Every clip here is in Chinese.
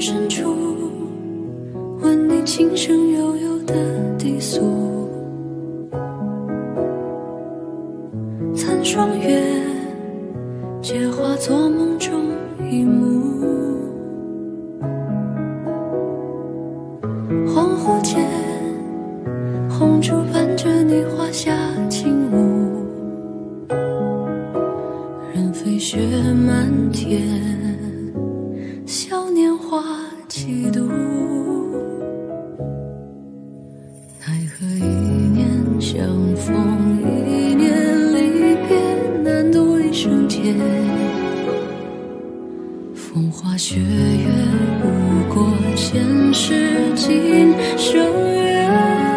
深处，闻你轻声悠悠的低诉。残霜月，皆化作梦中一幕。恍惚间，红烛伴着你画下轻雾，任飞雪满天，笑年华几度。奈何一年相逢，一年离别，难渡一生间。风花雪月，不过前世今生缘。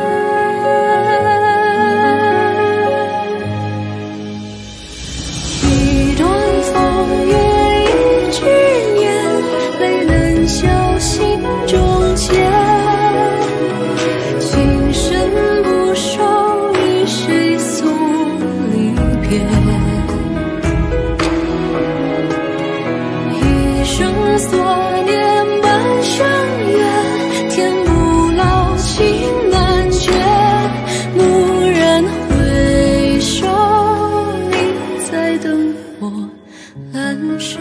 一段风月，一句念，泪能消心中结。情深不寿，与谁诉离别？一生所念半生缘，天不老，情难绝。蓦然回首，你在灯火阑珊。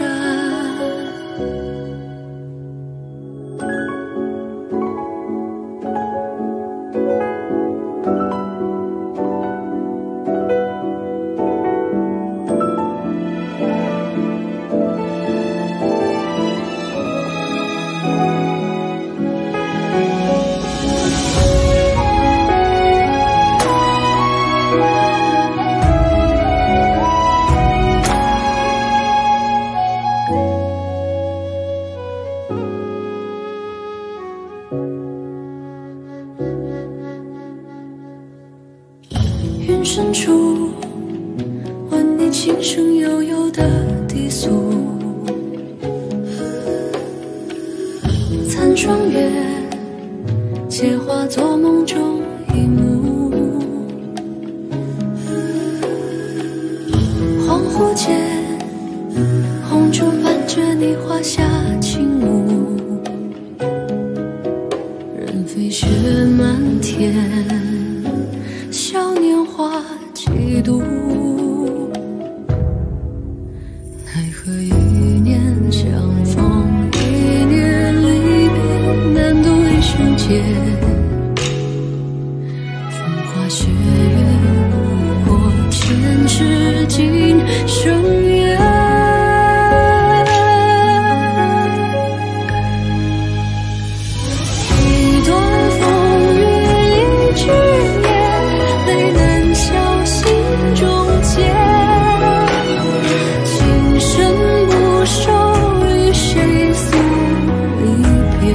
云深处，闻你轻声悠悠的低诉。残霜月，皆化作梦中一幕。恍惚间，红烛伴着你画下轻雾，任飞雪满天，笑年华几度。奈何一年相逢，一年离别，难渡一生间。风花雪月，不过前世今生缘。一段风月，一句念，泪能消心中结。情深不寿，与谁诉离别？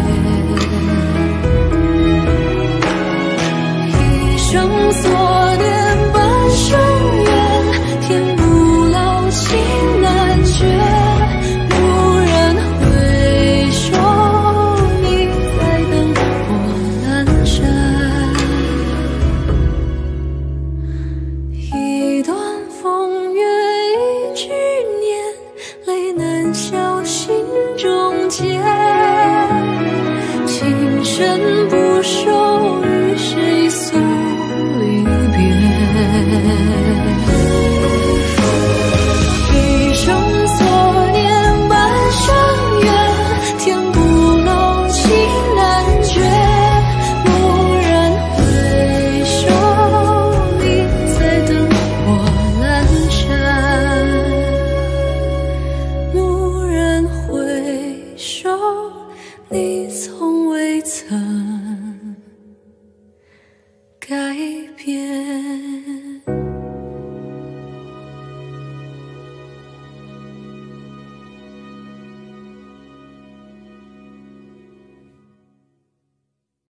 一生所念半生缘，天不老，情难绝。蓦然回首，你在灯火阑珊。一段风月，一句念，泪能消心中结。情深不寿，与谁诉离别？一生所念半生缘，天不老，情难绝。蓦然回首，你在灯火阑珊。蓦然回首，你从未曾改变。